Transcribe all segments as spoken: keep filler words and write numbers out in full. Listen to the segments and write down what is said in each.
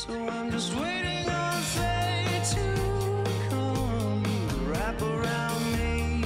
So I'm just waiting on fate to come, wrap around me.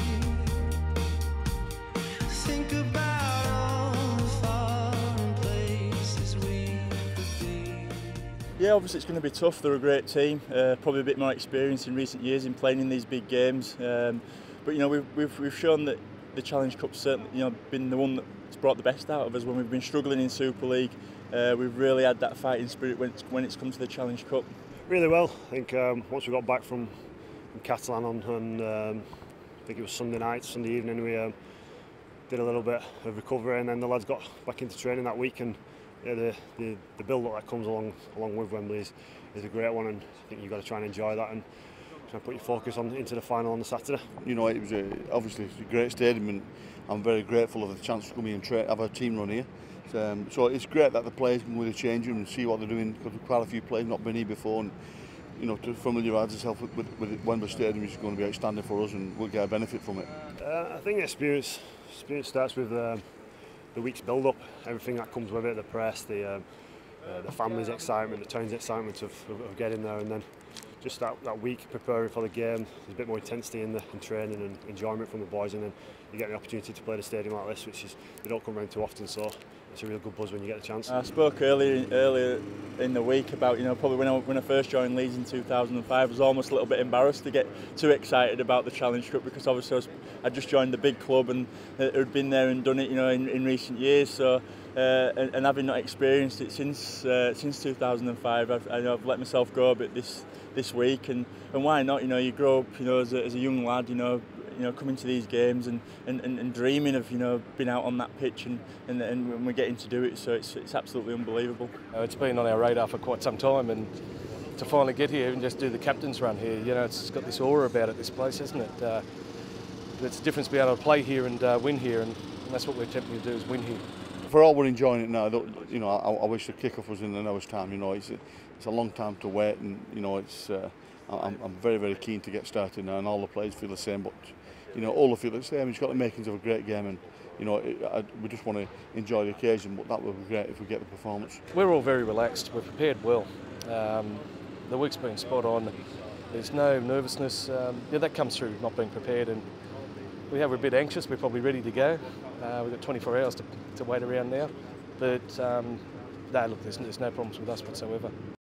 Think about all the foreign places we could be. Yeah, obviously it's going to be tough. They're a great team, uh, probably a bit more experience in recent years in playing in these big games. Um, but you know, we've, we've we've shown that the Challenge Cup's certainly, you know, been the one that's brought the best out of us when we've been struggling in Super League. Uh, we've really had that fighting spirit when it's, when it's come to the Challenge Cup. Really well. I think um, once we got back from, from Catalan on, and um, I think it was Sunday night, Sunday evening, we um, did a little bit of recovery, and then the lads got back into training that week. And yeah, the, the, the build-up that comes along along with Wembley is, is a great one, and I think you've got to try and enjoy that and try and put your focus on into the final on the Saturday. You know, it was a, obviously it's a great stadium, and I'm very grateful of the chance to come here and tra have a team run here. Um, so it's great that the players can go to the change room and see what they're doing, because quite a few players not been here before, and you know, to familiarise themselves with, with, with Wembley Stadium is going to be outstanding for us, and we'll get a benefit from it. Uh, I think experience experience starts with uh, the week's build-up, everything that comes with it, the press, the uh, uh, the family's excitement, the town's excitement of, of, of getting there, and then just that, that week preparing for the game. There's a bit more intensity in the in training and enjoyment from the boys, and then you get the opportunity to play the stadium like this, which is they don't come around too often, so it's a real good buzz when you get the chance. I spoke earlier earlier in the week about, you know, probably when I, when I first joined Leeds in two thousand five, I was almost a little bit embarrassed to get too excited about the Challenge Cup, because obviously I, was, I just joined the big club and uh, had been there and done it, you know, in, in recent years. So uh, and, and having not experienced it since uh, since two thousand five, I've, I know I've let myself go a bit this this week, and, and why not? You know, you grow up, you know, as a, as a young lad, you know. You know, coming to these games and, and, and dreaming of, you know, being out on that pitch, and, and, and when we're getting to do it, so it's, it's absolutely unbelievable. Uh, it's been on our radar for quite some time, and to finally get here and just do the captain's run here, you know, it's got this aura about it, this place, isn't it? Uh, it's a difference to be able to play here and uh, win here, and, and that's what we're attempting to do, is win here. For all, we're enjoying it now. You know, I, I wish the kick-off was in an hour's time. You know, it's a, it's a long time to wait, and you know, it's uh, I'm, I'm very, very keen to get started now, and all the players feel the same. But you know, all the feel the same. It's got the makings of a great game, and you know, it, I, we just want to enjoy the occasion. But that would be great if we get the performance. We're all very relaxed. We're prepared well. Um, the week's been spot on. There's no nervousness. Um, yeah, that comes through not being prepared, and we have a bit anxious. We're probably ready to go. Uh, we've got twenty-four hours to, to wait around now, but um, no, look, there's, there's no problems with us whatsoever.